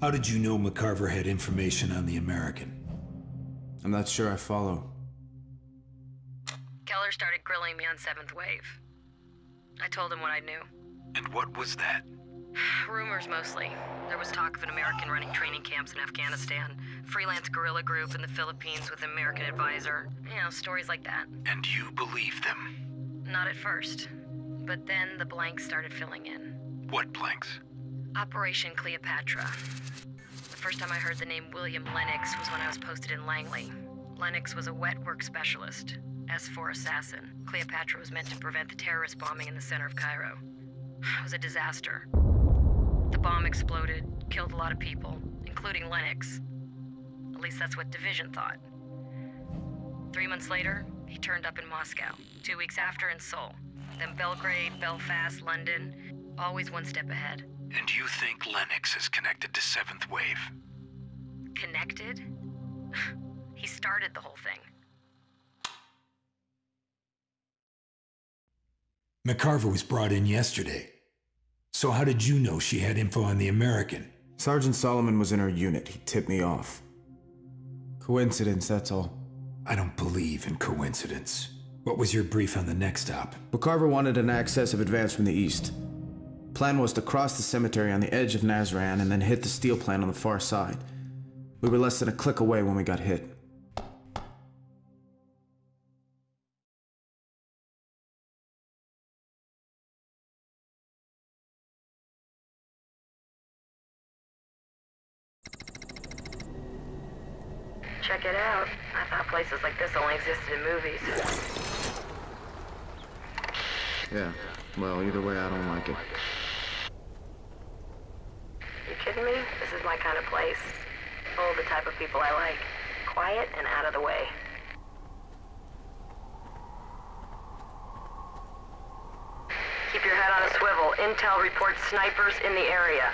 How did you know McCarver had information on the American? I'm not sure I follow. Keller started grilling me on 7th Wave. I told him what I knew. And what was that? Rumors mostly. There was talk of an American running training camps in Afghanistan, freelance guerrilla group in the Philippines with an American advisor. You know, stories like that. And you believed them? Not at first. But then the blanks started filling in. What blanks? Operation Cleopatra. The first time I heard the name William Lennox was when I was posted in Langley. Lennox was a wet work specialist. S4 assassin. Cleopatra was meant to prevent the terrorist bombing in the center of Cairo. It was a disaster. The bomb exploded, killed a lot of people, including Lennox. At least that's what Division thought. 3 months later, he turned up in Moscow. 2 weeks after in Seoul. Then Belgrade, Belfast, London. Always one step ahead. And you think Lennox is connected to 7th Wave? Connected? He started the whole thing. McCarver was brought in yesterday. So how did you know she had info on the American? Sergeant Solomon was in her unit. He tipped me off. Coincidence, that's all. I don't believe in coincidence. What was your brief on the next stop? McCarver wanted an access of advance from the east. Plan was to cross the cemetery on the edge of Naszran and then hit the steel plant on the far side. We were less than a click away when we got hit. Check it out. I thought places like this only existed in movies. Yeah, well, either way, I don't like it. You kidding me? This is my kind of place. Full of the type of people I like. Quiet and out of the way. Keep your head on a swivel. Intel reports snipers in the area.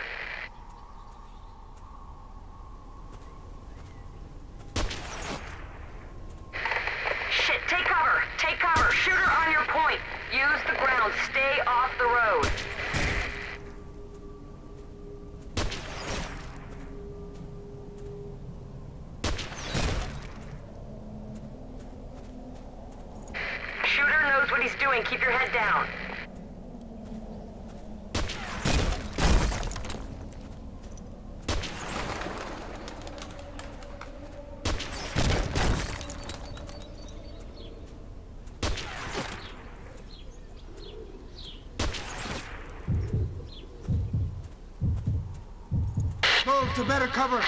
Shit, take cover! Take cover! Shooter on your point! Use the ground. Stay off the road. Shooter knows what he's doing. Keep your head down. Move to better cover!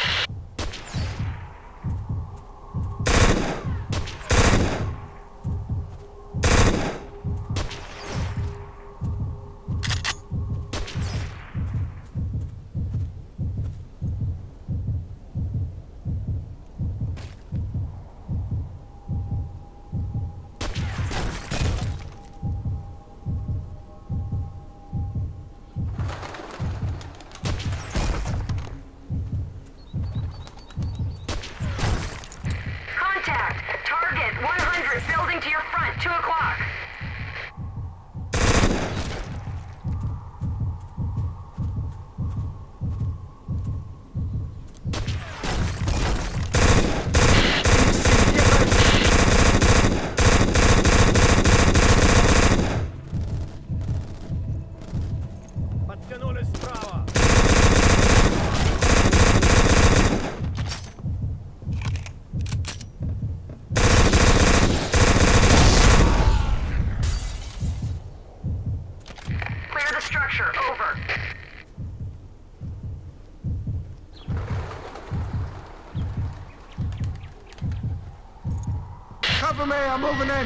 Building to your front, 2 o'clock. Подтянулись справа. Structure, over. Cover me, I'm moving in.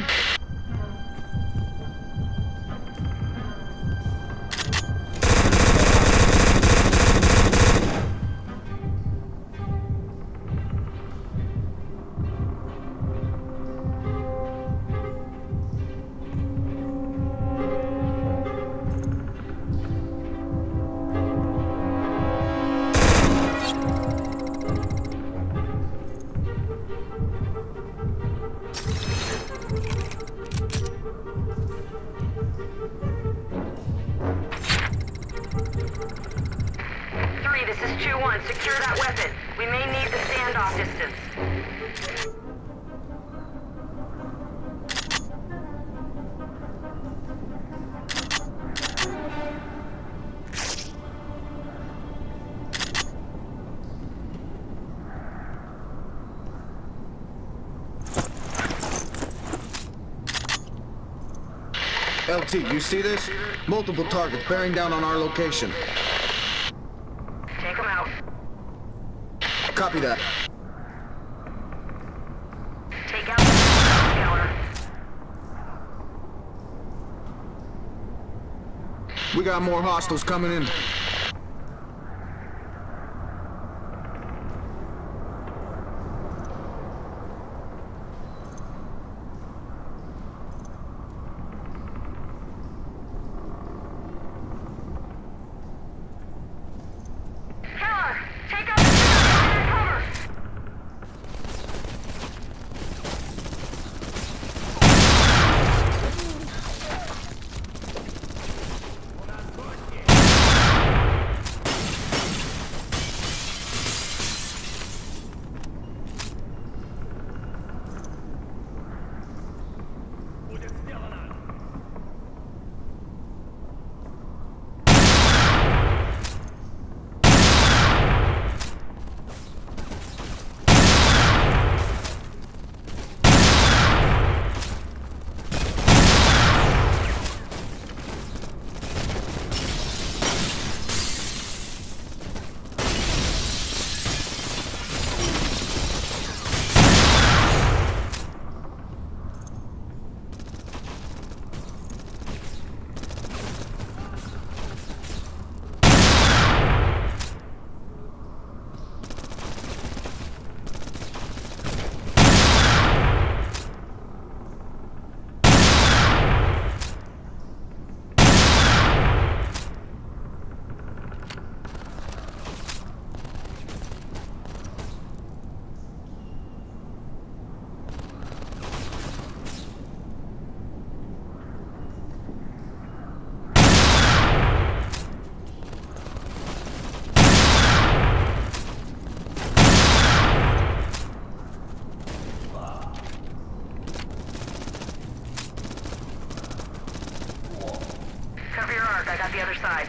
LT, this is 2-1. Secure that weapon. We may need the standoff distance. LT, you see this? Multiple targets bearing down on our location. Take them out. Copy that. Take out the scour. We got more hostiles coming in. I got the other side.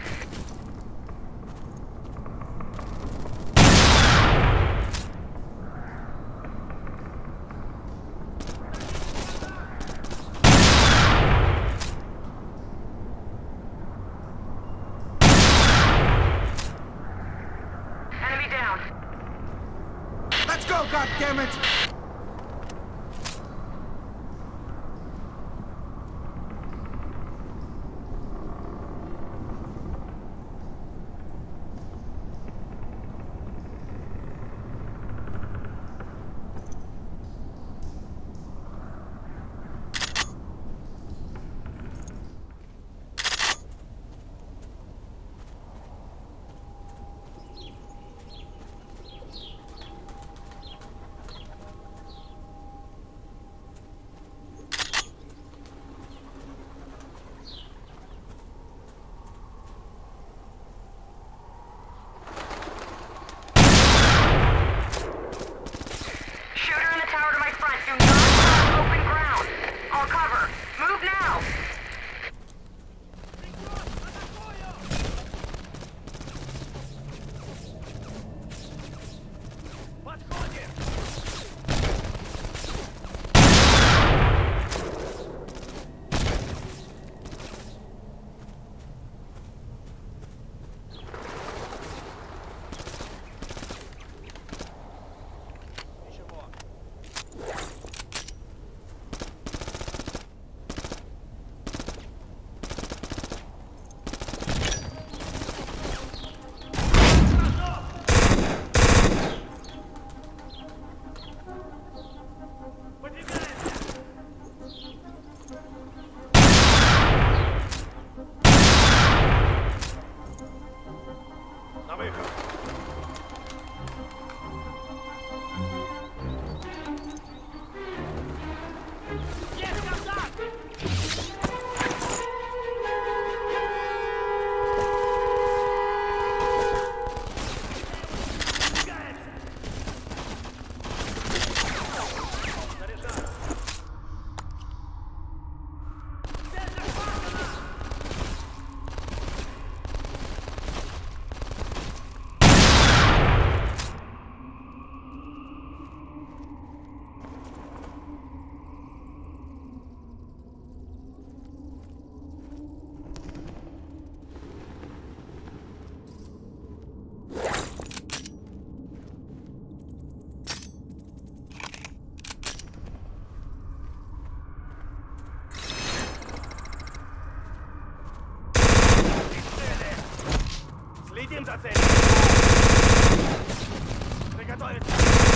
Enemy down. Let's go, goddammit! Следим за целью. Приготовиться.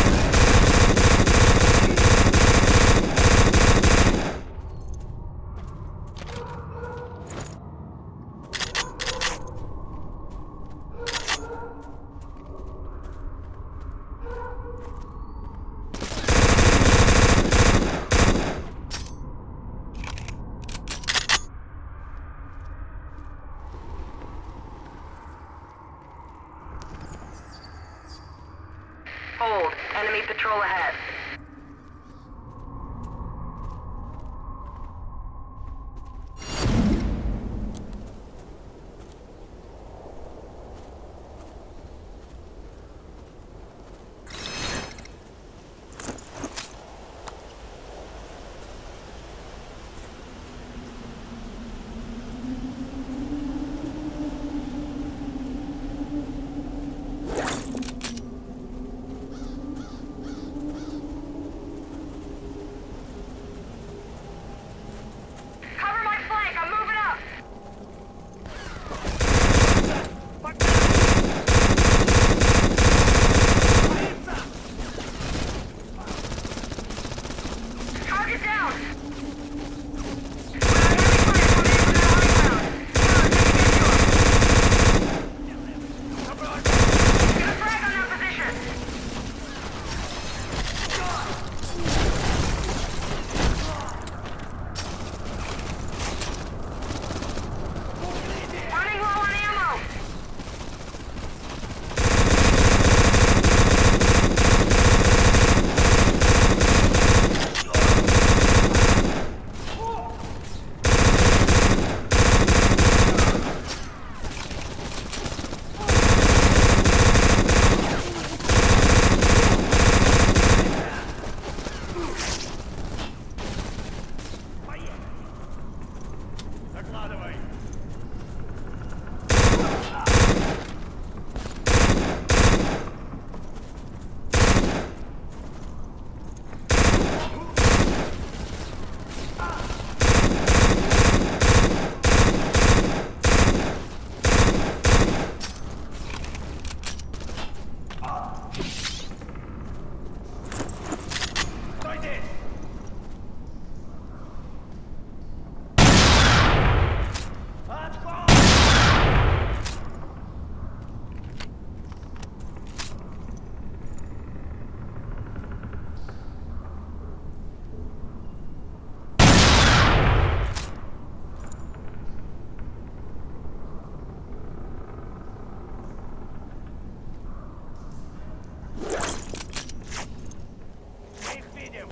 Hold. Enemy patrol ahead. Cover my flank. I'm moving up. Target down. Get a frag on that position. Running low on ammo. Закладывай. Стой здесь! Отход! Мы их видим!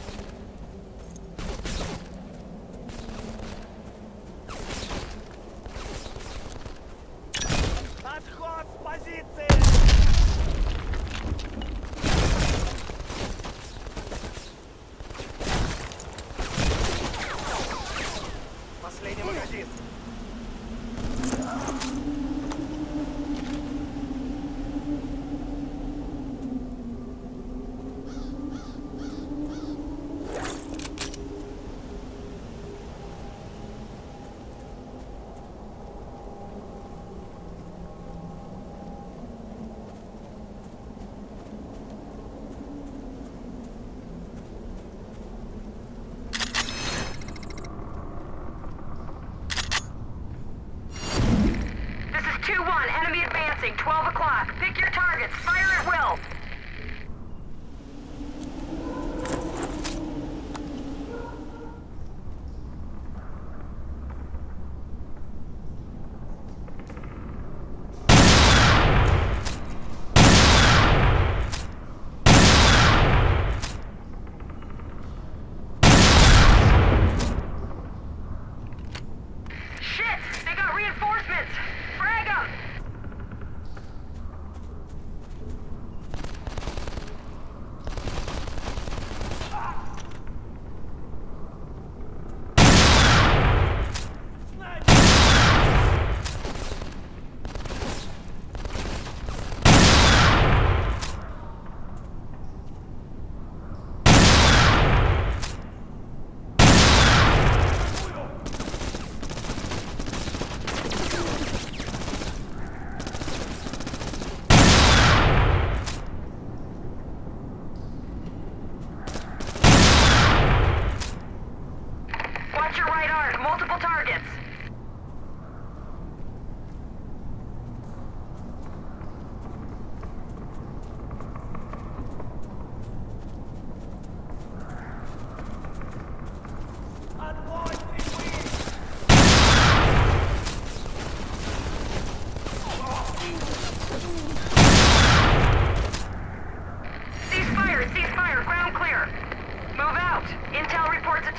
Отход с позиции! Последний магазин! This is 2-1. Enemy advancing. 12 o'clock. Pick your targets. Fire at will. Shit! They got reinforcements! Frag 'em!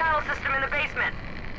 tunnel system in the basement.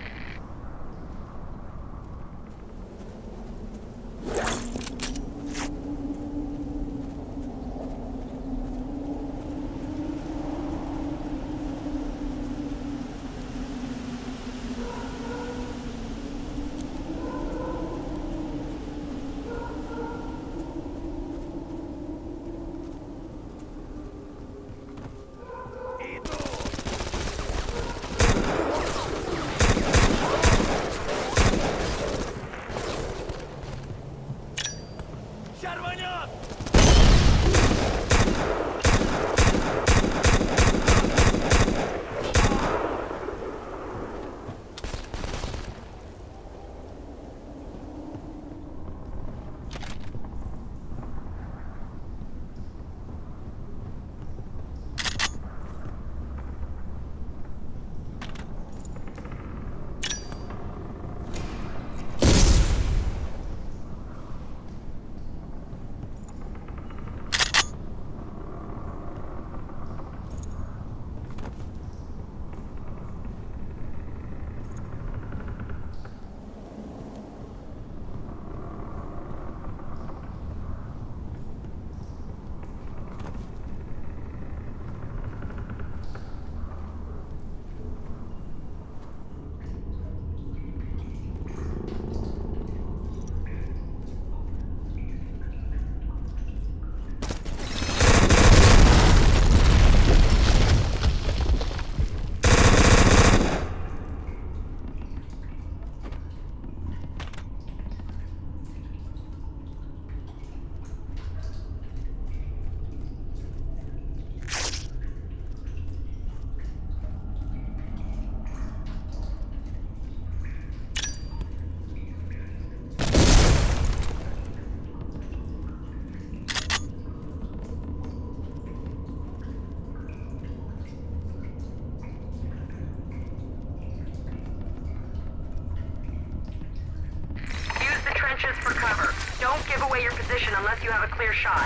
For cover. Don't give away your position unless you have a clear shot.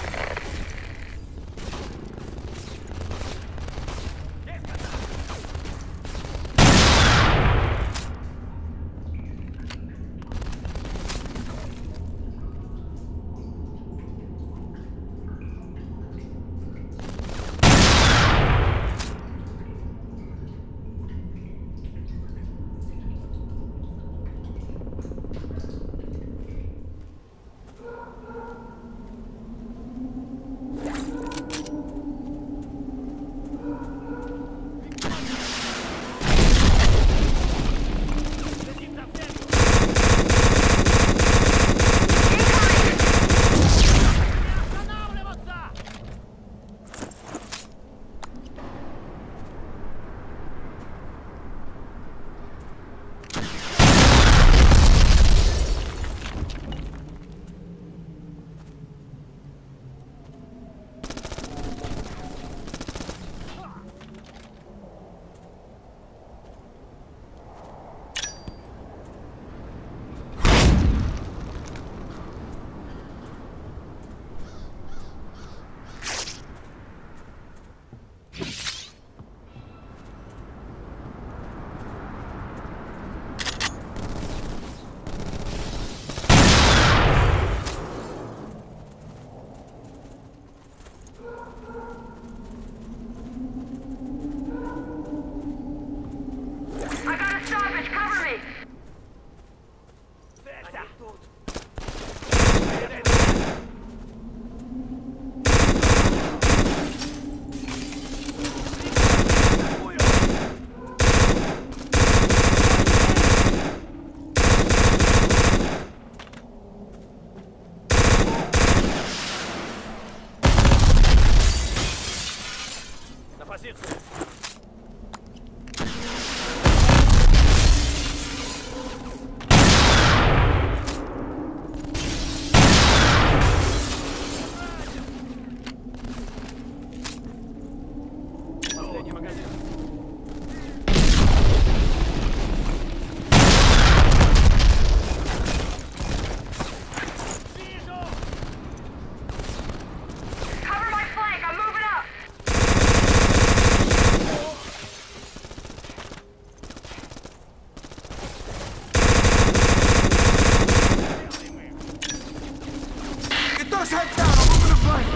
Just head down, I'm moving to flank.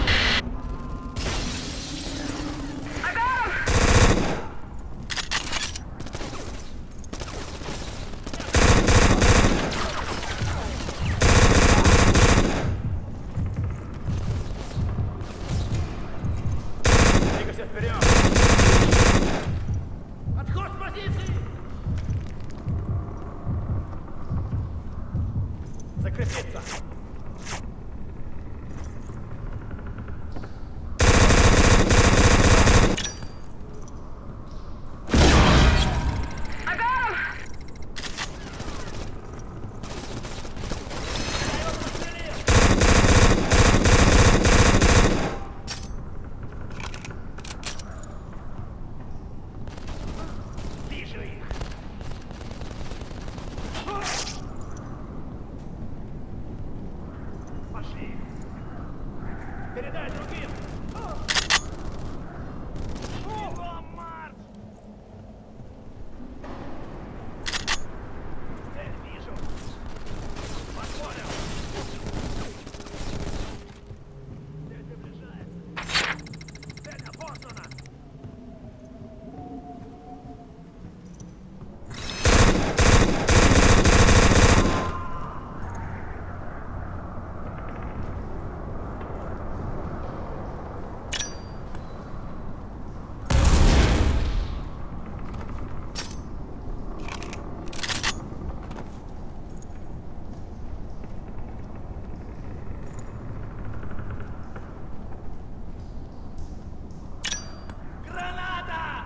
I got him! Двигайся вперед! Отход с позиции! Закрепиться! I got him! Вижу их! Пошли! Передай другим! Бегом, марш! Цель вижу! Понял! Цель приближается! Цель опознана! Граната!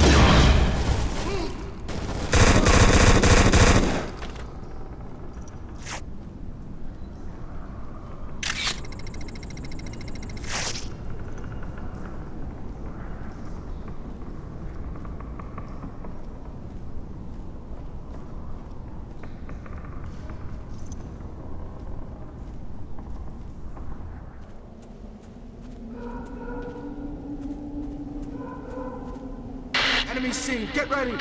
Enemy seen, get ready.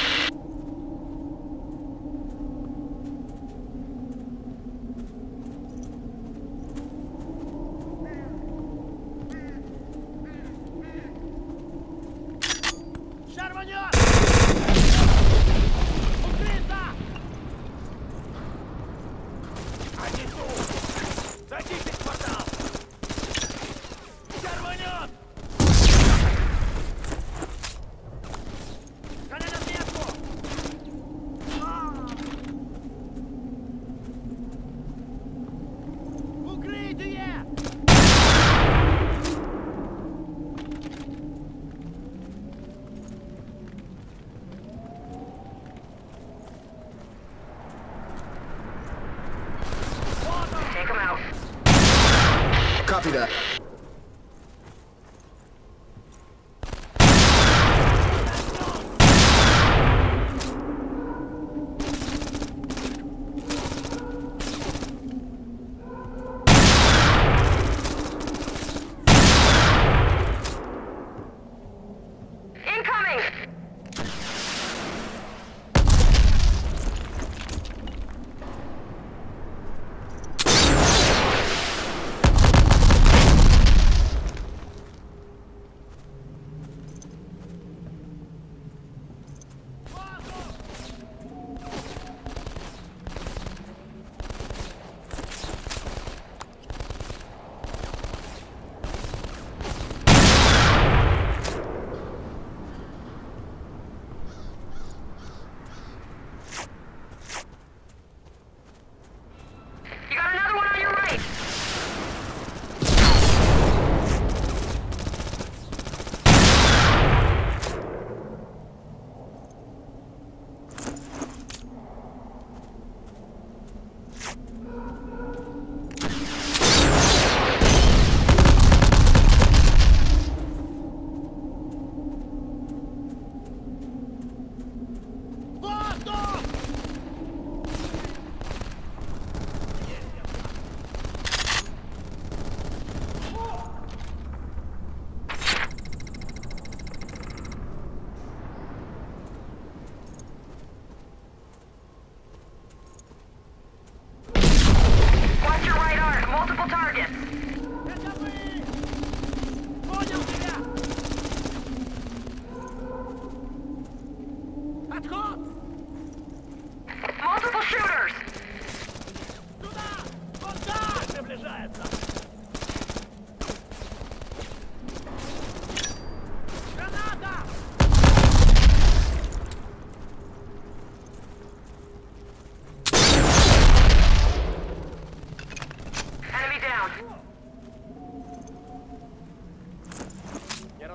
Шарванет! Укрыться! Они тут! Зайдите в портал! Шарванет! Коня на метку! Укрытие! Take him out. Copy that. Incoming!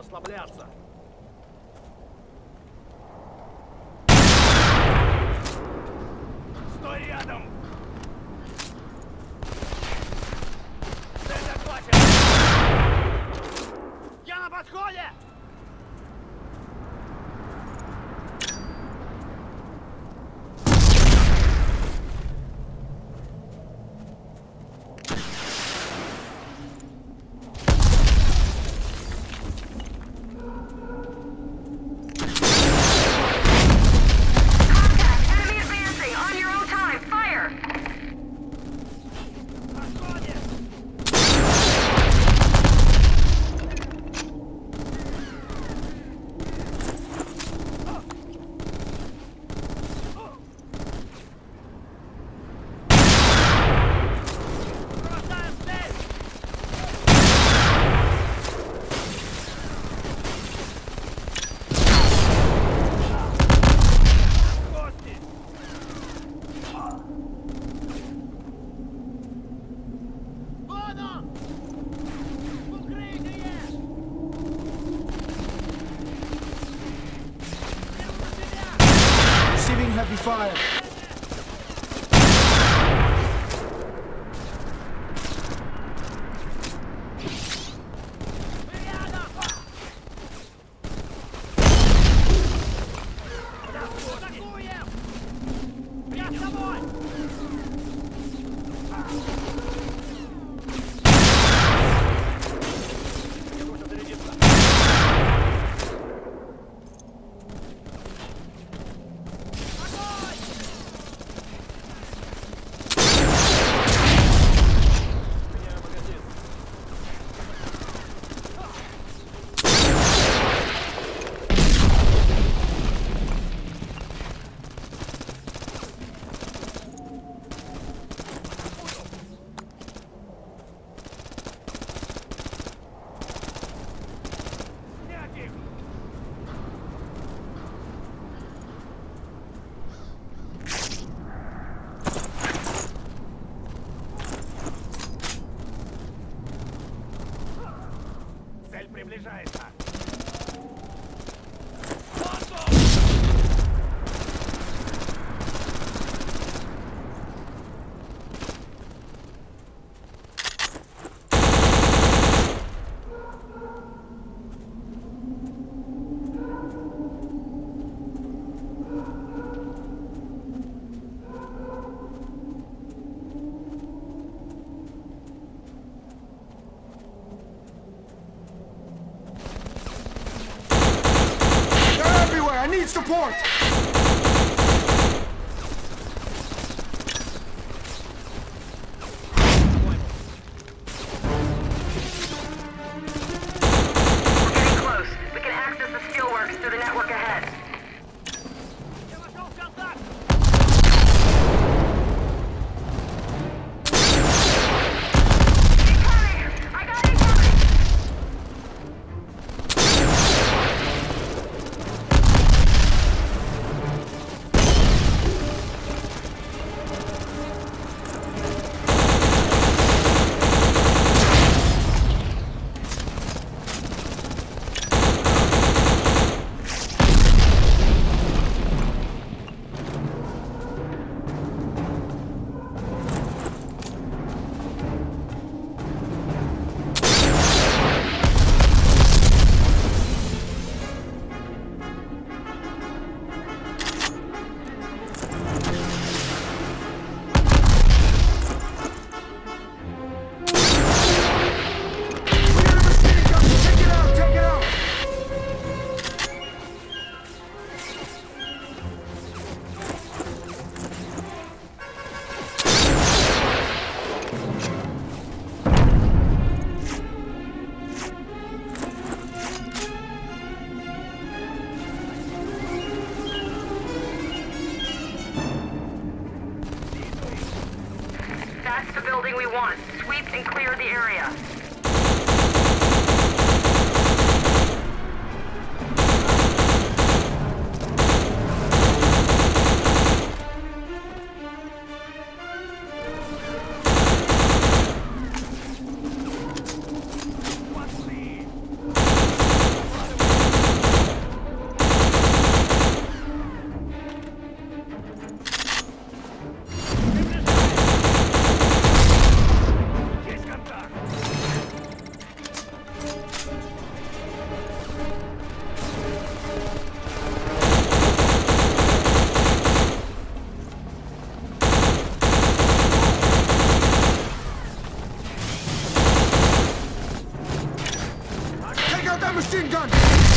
расслабляться. Стой рядом! Цель захвачена! Я на подходе! Heavy fire. Приближается. I need support! building we want. Sweep and clear the area. machine gun!